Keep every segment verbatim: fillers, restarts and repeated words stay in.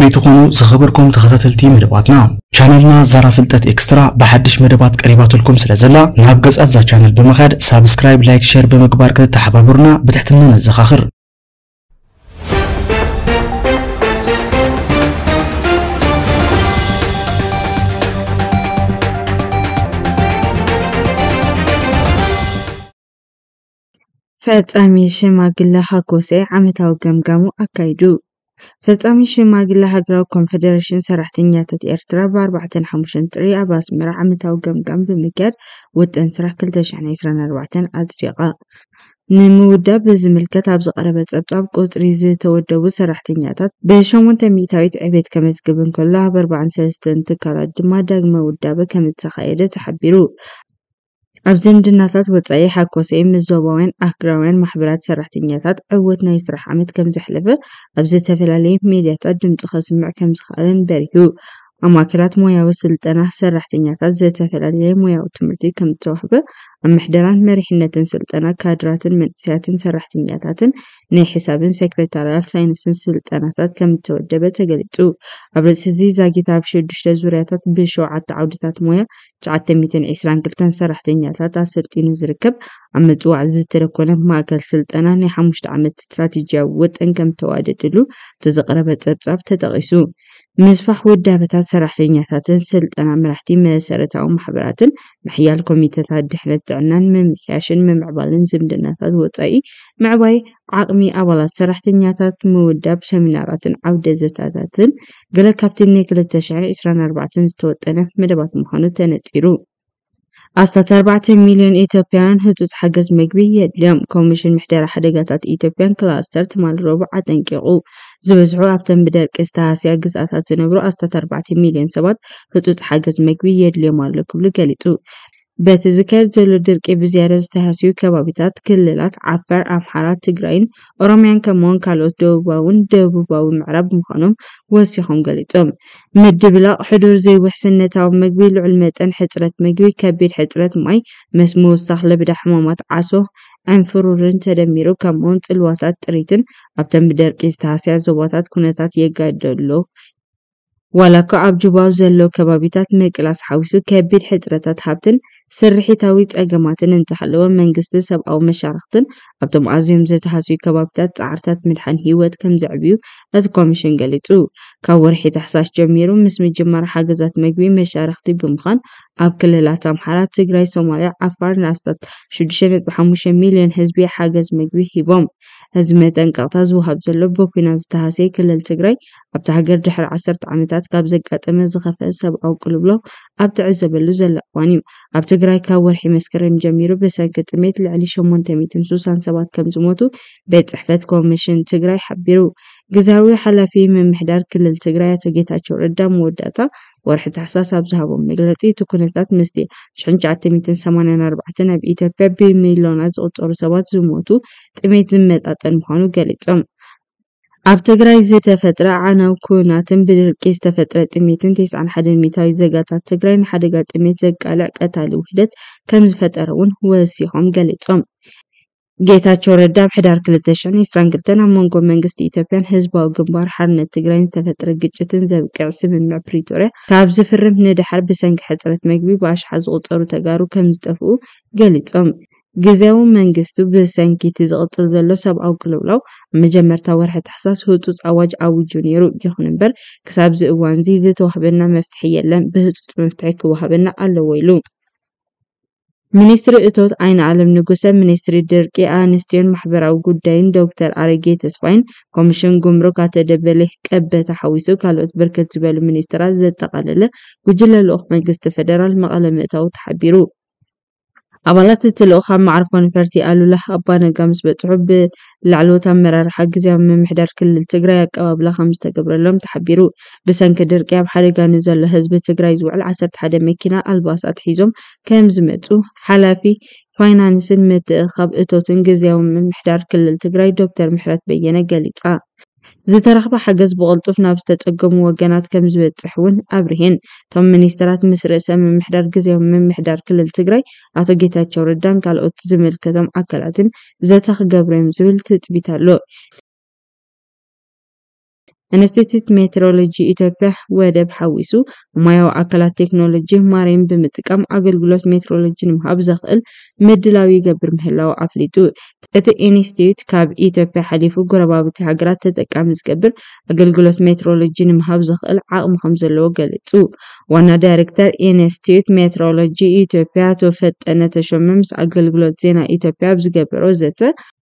كمي تكونوا زخبركم تخطاتلتي مدباتنا شانلنا زارا فلتت اكسترا بحدش مدبات قريبات لكم سلازلا ناب قصات زا شانل بمخاد سابسكرايب لايك شير بمقبار كده تحبابرنا بتحتمنا نزخاخر ፈጻሚ ሽማግለ ሀጎሴ ዓመታዊ ገምጋሙ አካይዱ ፈጻሚ ሽማግለ ሀገራዊ ኮንፌደሬሽን ሰራሕተኛታት ኤርትራ በ45 ጥሪ ኣብ ኣስመራ ዓመታዊ ገምጋም ብምክያድ ውጥን ስራሕ ألفين وعشرين ኣጽዲqa ንምውዳብ ዝምልከት ኣብ ዝቀረበ ጸብጻብ ቁጽሪ ዝተወደቡ ሰራሕተኛታት በ800 ዕቤት ከመዝግብን ከሎ ኣብ أربعة وثلاثين ትካላት ድማ ዳግመ ውዳበ ከም ዝተኻየደ ተሓቢሩ ኣብ ዝምድናታት ወጻኢ ሓኮሴ ምዝባውያን ኣክራውያን ማሕበራት ሰራሕተኛታት ዕወት ናይ ስራሕ ዓመት ከም ዝሕለፈ ኣብ ዝተፈላለዩ ሚድያታት ድምጽ ከስምዕ ከም ዝኽኣልን በሪሁ ኣማክራት ሞያዊ ስልጠና ሰራሕተኛታት ዝተፈላለዩ ሞያዊ ትምህርቲ ከም ዝተወህበ ኣምሕደራን መሪሕነትን ስልጠና ካድራትን መንስያትን ሰራሕተኛታትን ናይ ሒሳብን ሴክሬታርያት ሳይንስን ስልጠናታት ከም ተወደበ ተገሊጹ ኣብ ርእሲ ዛጊታ ኣብ ሽዱሽተ ዙርያታት ብሸውዓተ ዓውድታት ሞያ تسعمية وعشرين ክልተ ሰራሕተኛታት ኣሰልጢኑ ዝርከብ ኣብ ምጽዋዕ ዝተረኮነ ማእከል ስልጠና ናይ ሓሙሽተ ዓመት ስትራቴጂያዊ ወጥን ከም ተዋደድሉ ተዘቀረበ ጸብጻብ ተጠቂሱ ምስፋሕ ውዳበታት ሰራሕተኛታትን ስልጠና መራሕቲ መሰረታዊ ማሕበራትን ምሕያል ኮሚቴታት ድሕነት ጥዕናን ምምሕያሽን ምምዕባልን ዝምድናታት ወጻኢ ምዕባይ ዓቅሚ ኣባላት ሰራሕተኛታት ምውዳብ ሰሚናራትን ዓውደ ዘታታትን ገለ ካብቲ ናይ ألفين وعشرين ዝተወጠነ መደባት ምዃኑ ተነጺሩ ኣስታት أربعة ሚሊዮን ኢትዮጵያውያን ህጹጽ ሓገዝ ምግቢ የድልዮም ኮሚሽን ምሕደራ ሓደጋታት ኢትዮጵያን ክላስተር ትማል ረቡዕ ኣጠንቂቑ ዝበዝሑ ኣብተን ብደርቂ ዝተሃስያ ግዝኣታት ዝነብሩ ኣስታት أربعة ሚሊዮን ሰባት ህጹጽ ሓገዝ ምግቢ የድልዮም ኣሎ ክብሉ ገሊጹ በቲ ዝካየድ ዘሎ ድርቂ ብዝያዳ ዝተሃስዩ ከባቢታት ክልላት ዓፋር ኣምሓራ ትግራይን ኦሮምያን ከምኡውን ካልኦት ደቡባውን ደቡባዊ ምዕራብ ምዃኖም ወሲኾም ገሊጾም ምድብላቕ ሕዱር ዘይውሕስነታዊ ምግቢ ልዑል መጠን ሕጽረት ምግቢ ከቢድ ሕጽረት ማይ ምስ ምውሳኽ ለብዳ ሕማማት ዓሶ አንፍሩርን ተደሚሩ ከምኡውን ጽልዋታት ጥሪትን ኣብተን ብደርቂ ዝተሃስያ ዞባታት ኩነታት የጋደሎ ወላኮ ኣብ ጁባው ዘሎ ከባቢታት መቅላስ ሓዊሱ ከቢድ ሕጽረታት ሃብትን ስርሒታዊ ጸገማትን እንተሐለወ መንግስቲ ሰብኣዊ መሻርክትን ኣብቶም ኣዝዮም ዝተሃስዩ ከባቢታት ጻዕርታት ምድሓን ህይወት ከም ዘዕብዩ እቲ ኮሚሽን ገሊጹ ካብ ወርሒ ታሕሳስ ጀሚሩ ምስ ምጅማር ሓገዛት ምግቢ መሻርክቲ ብምዃን ኣብ ክልላት ኣምሓራ ትግራይ ሶማልያ ዓፋር ናስታት ሽዱሽተ ነጥቢ ሓሙሽተ ሚሊዮን ህዝቢ ሓገዝ ምግቢ ሂቦም እዚ መጠንቀቕታ ዝወሃብ ዘሎ በኩናት ዝተሃስየ ክልል ትግራይ ኣብቲ ሃገር ድሕሪ ዓሰርተ ዓመታት ካብ ዘጋጠመ ዝኸፍአ ሰብኣዊ ቅልውላው ኣብ ትዕዘበሉ ዘሎ እዋን እዩ ኣብ ትግራይ ካብ ወርሒ መስከረም ጀሚሩ ብሰንኪ ጥሜት ልዕሊ ሸሞንተ ሚእቲ ወሳን ሰባት ከም ዝሞቱ ቤት ጽሕፈት ኮሚሽን ትግራይ ሓቢሩ ግዛዊ ሓላፊ ምምሕዳር ክልል ትግራይ ኣቶ ጌታቸው ረዳ መወዳእታ ወርሒ ታሕሳስ ኣብ ዝሃቦም መግለጺ ትኩነታት ምስቲ ألف وتسعمية وثمانية وأربعين ኣብ ኢትዮጵያ ብሚልዮናት ዝቑጸሩ ሰባት ዝሞቱ ጥሜት ዝመጣጠን ምዃኑ ገሊጾም ኣብ ትግራይ ዝተፈጥረ ዓናው ኩናትን ብድርቂ ዝተፈጥረ ጥሜትን تسعة وتسعين ሚታዊ ዘጋታት ትግራይ ንሓደጋ ጥሜት ዘቃልዕ ቀታሊ ውህደት ከም ዝፈጠረውን ወሲኾም ገሊጾም ጌታቸው ረዳ ብሕዳር ألفين وعشرين ኣብ መንጎ መንግስቲ ኢትዮጵያን ህዝባዊ ግንባር ሓርነት ትግራይን ዝተፈጥረ ግጭትን ዘብቅዕ ስምምዕ ፕሪቶሪያ ካብ ዝፍርም ንድሓር ብሰንኪ ሕጽረት ምግቢ ብኣሽሓት ዝቑጸሩ ተጋሩ ከም ዝጠፍኡ ገሊጾም ግዜው መንግስቱ ብሰንኪቲ ዝቕጽል ዘሎ ሰብኣዊ ቅልውላው መጀመርታ ወርሒ ታሕሳስ ህጹጽ ኣዋጅ ኣውጁ ነይሩ ይኹን እምበር ክሳብ ዝእዋን እዚ ዝተዋህበና መፍትሒ የለን ብህጹጽ መፍትሒ ክወሃበና ኣለዎ ኢሉ ሚኒስትሪ እቶት አይን ዓለም ንጉሰ ሚኒስትሪ ድርቂ ኣንስትዮን ማሕበራዊ ጉዳይን ዶክተር አረጌ ተስፋይን ኮሚሽን ጉምሩክ ኣተደበለ ቀበታ ሓዊሱ ካልኦት በርከት ዝበሉ ሚኒስትራት ዘጠቃለለ ጉጅለ ልኡኽ መንግስቲ ፌደራል መቐለ ምእታው ተሓቢሩ ኣባላት እትልኡኽ ኣብ ማዕርፎ ነፈርቲ ኣሉላ ኣባነጋ ምስ በጽሑ ብላዕለዎት ኣመራርሓ ግዝያዊ ምምሕዳር ክልል ትግራይ ኣቀባብላ ከም ዝተገብረሎም ተሓቢሩ ብሰንኪ ድርቂ ኣብ ሓደጋ ንዘሎ ህዝቢ ትግራይ ዝውዕል ዓሰርተ ሓደ መኪና ኣልባሳት ሒዞም ከም ዝመጹ ሓላፊ ፋይናንስን ምትእኻብ እቶትን ግዝያዊ ምምሕዳር ክልል ትግራይ ዶክተር ምሕረት በየነ ገሊጻ ዝተረኽበ ሓገዝ ብቕልጡፍ ናብ ዝተጸገሙ ወገናት ከም ዝበጽሕውን ኣብርሄን ቶም ሚኒስትራት ምስ ርእሰ ምምሕዳር ግዝያዊ ምምሕዳር ክልል ትግራይ ኣቶ ጌታቸው ረዳን ካልኦት ዝምልከቶም ኣካላትን ዘተ ክገብሩ እዮም ዝብል ትጽቢት ኣሎ ኢንስቲትዩት ሜትሮሎጂ ኢትዮጵያ ወደብ ሓዊሱ ማያው አካላት ቴክኖሎጂ ማሪም ብምጥቃም አገልግሎት ሜትሮሎጂ ንምሃብ ዘኽእል ምድላዊ ይገብር ምህላው አፍሊጡ እቲ ኢንስቲትዩት ካብ ኢትዮጵያ ሓሊፉ ጎረባብቲ ሃገራት ተጠቃሚ ዝገብር አገልግሎት ሜትሮሎጂ ንምሃብ ዘኽእል ዓቅሚ ከም ዘለዎ ገሊጹ ዋና ዳይሬክተር ኢንስቲትዩት ሜትሮሎጂ ኢትዮጵያ ተፈጠነ ተሾመ ምስ አገልግሎት ዜና ኢትዮጵያ ዝገብሮ ዘተ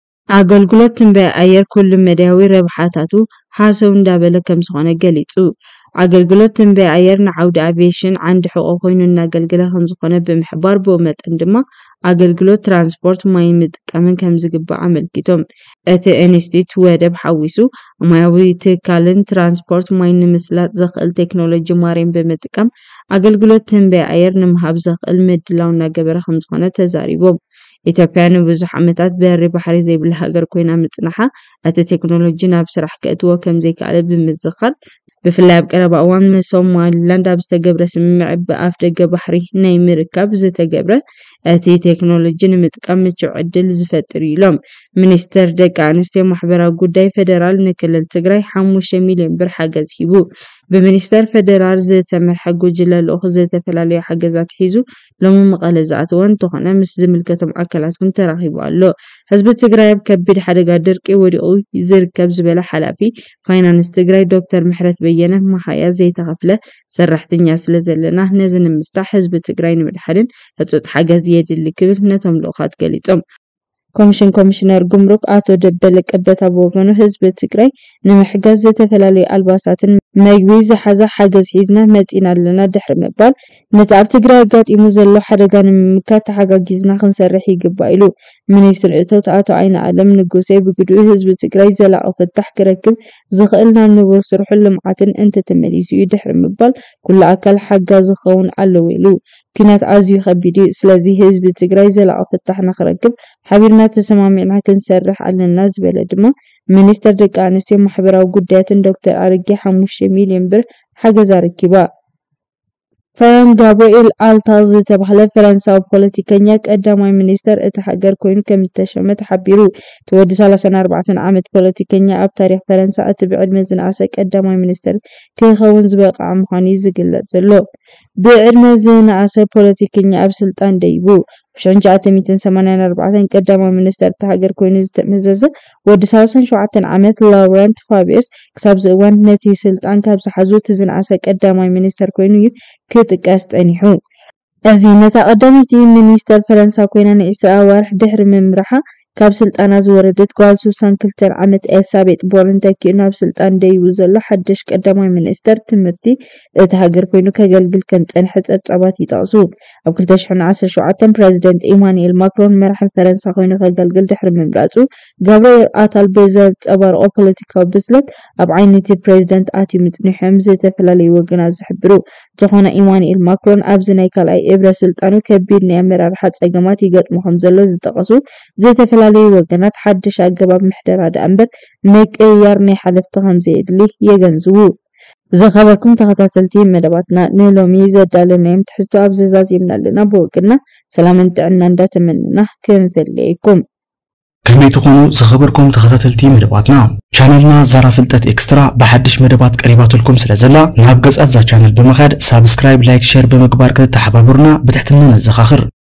አገልግሎት ትንበያ አየር ኩሉ መዳዊ ረብሓታቱ ሓሰው እንዳበለ ከም ዝኾነ ገሊጹ አገልግሎት ትንበያ አየር ንዓውዲ አቪዬሽን ዓንዲ ሕቆ ኮይኑ እናገልገለ ከም ዝኾነ ብምሕባር ብመጠን ድማ አገልግሎት ትራንስፖርት ማይ ምጥቃምን ከም ዝግባእ አመልኪቶም እቲ ኢንስቲትዩት ወደብ ሓዊሱ ማያዊ ትካልን ትራንስፖርት ማይ ንምስላጥ ዘኽእል ቴክኖሎጂ ማሪም ብምጥቃም አገልግሎት ትንበያ አየር ንምሃብ ዘኽእል ምድላው እናገበረ ከም ዝኾነ ተዛሪቦም ኢትዮጵያ ንብዙሕ ዓመታት በሪ ባሕሪ ዘይብላ ሃገር ኮይና ምጽናሓ እቲ ቴክኖሎጂ ናብ ስራሕ ከእትዎ ከም ዘይከኣለ ብምዝኻር ብፍላይ ኣብ ቀረባ እዋን ሶማሊላንድ ኣብ ዝተገብረ ስምምዕ ብኣፍ ደገ ባሕሪ ናይ ምርካብ ዝተገብረ እቲ ቴክኖሎጂ ንምጥቃም ምቹእ ዕድል ዝፈጥር ኢሎም ሚኒስተር ደቂ ኣንስትዮ ማሕበራዊ ጉዳይ ፌደራል ንክልል ትግራይ ሓሙሽተ ሚልዮን ብር ሓገዝ ሂቡ በሚኒስተር ፌደራል ዝተመርሐ ጉጅለ ልኡኽ ዝተፈላለዩ ሓገዛት ሒዙ ሎሚ መቐለ ዝኣተወን ተኾነ ምስ ዝምልከቶም አካላት ምን ተራኺቡ ኣሎ ህዝቢ ትግራይ ኣብ ከቢድ ሓደጋ ድርቂ ወዲቑ ዝርከብ ዝበለ ሓላፊ ፋይናንስ ትግራይ ዶክተር ምሕረት በየነ መሓያ ዘይተኸፍለ ሰራሕተኛ ስለ ዘለና ነዚ ንምፍታሕ ህዝቢ ትግራይ ንምድሓድን ህጹጽ ሓገዝ የድሊ ክብል ነቶም ልኡኻት ገሊጾም ኮሚሽን ኮሚሽነር ጉምሩክ አቶ ደበለ ቀበታ በወገኑ ህዝብ ትግራይ ንምሕጋዝ ዝተፈላልዩ አልባሳትን መግቢ ዝሓዘ ሓገዝ ሒዝና መጺና ኣለና ድሕሪ ምባል ነቲ ኣብ ትግራይ ኣጋጢሙ ዘሎ ሓደጋ ንምምካት ተሓጋጊዝና ክንሰርሕ ይግባእ ኢሉ ሚኒስትር እቶት አቶ አይነ ዓለም ንጉሴ ብግዱእ ህዝብ ትግራይ ዘላቒ ፍታሕ ክረክብ ዝኽእል ናብ ንቡር ስርሑ ልምዓትን እንተተመሊሱ እዩ ድሕሪ ምባል ኩሉ ኣካል ሓጋዝ ዝኸውን ኣለዎ ኢሉ ኩናት ኣዝዩ ከቢድ እዩ ስለዚ ህዝቢ ትግራይ ዘላቒ ፍታሕ ንኽረክብ ሓቢርና ተሰማሚዕና ክንሰርሕ ኣለና ዝበለ ድማ ሚኒስተር ደቂ ኣንስትዮ ማሕበራዊ ጉዳያትን ዶክተር አረጌ ሓሙሽተ ሚልዮን ብር ሓገዝ ረኪባ ፈረን ጋብርኤል አልታዝ ዝተባህለ ፈረንሳዊ ፖለቲከኛ ቀዳማይ ሚኒስተር እቲ ሃገር ኮይኑ ከም ተሸመ ተሓቢሩ ተወዲ ሰላሳ ወኣርባዕተ ዓመት ፖለቲከኛ ኣብ ታሪኽ ፈረንሳ እቲ ብዕድመ ዝነኣሰ ቀዳማይ ሚኒስተር ክኸውን ዝበቕዓ ምዃኑ ዝግለጽ ዘሎ ብዕድመ ዝነኣሰ ፖለቲከኛ ኣብ ስልጣን ደይቡ ብሽንሸዓተ ሰማንያን ኣርባዕተን ቀዳማይ ሚኒስተር እቲ ሃገር ኮይኑ ዝተመዘዘ ወዲ ሰላሳ ወሸውዓተ ዓመት ላውረንት ፋቢየስ ክሳብ ዝእዋን ነቲ ስልጣን ካብ ዝሓዙ እቲ ዝነኣሰ ቀዳማይ ሚኒስተር ኮይኑ ክጥቀስ ጠኒሑ እዚ ነታ ቀዳሚት ሚኒስተር ፈረንሳ ኮይና ንዒስራ ወርሕ ድሕሪ ምምራሓ ካብ ስልጣና ዝወረደት ጓል ሱሳን ክልተ ዓመት ኤልሳቤጥ ቦርን ተኪኡ ናብ ስልጣን ደይቡ ዘሎ ሓድሽ ቀዳማይ ሚኒስተር ትምህርቲ እቲ ሃገር ኮይኑ ከገልግል ከም ፀንሐ ፀብፃባት ይጠቕሱ ኣብ ክልተ ሽሕን ዓሰርተ ሸውዓተን ፕሬዚደንት ኢማኑኤል ማክሮን መራሒ ፈረንሳ ኮይኑ ከገልግል ድሕሪ ምምራፁ ጋብርኤል ኣታል ብዘንፀባርቆ ፖለቲካዊ ብስለት ኣብ ዓይነቲ ፕሬዚደንት ኣትዩ ምፅኒሖም ዝተፈላለዩ ወገናት ዝሕብሩ ዝኾነ ኢማኑኤል ማክሮን ኣብዚ ናይ ካልኣይ እብረ ስልጣኑ ከቢድ ናይ ኣመራርሓ ፀገማት ይገጥሙ ከም ዘሎ ዝጠቐሱ ዝተፈላለዩ ወገናት ሓድሽ ኣገባብ ምሕደራ ዳእምበር መቀያር ናይ ሓለፍቲ ከም ዘየድሊ የገንዝቡ ዝኸበርኩም ተኸታተልቲ መደባትና ንሎሚ ዘዳለናዮም ትሕዝቶ ኣብ ዘዛዚምና ኣለና ብወግና ሰላምን ጥዕና እንዳተመነና ክንፈልየኩም ከመይ ትኾኑ ዝኸበርኩም ተኸታተልቲ መደባትና ቻነልና ዛራ ፍልጠት ኤክስትራ በሐድሽ መደባት ቀሪባትልኩም ስለዘላ ናብ ገጻት ዛ ቻነል በመኻድ ሳብስክራይብ ላይክ ሼር በመግባር ከተሓባብሩና ብትሕትና ነዘኻኽር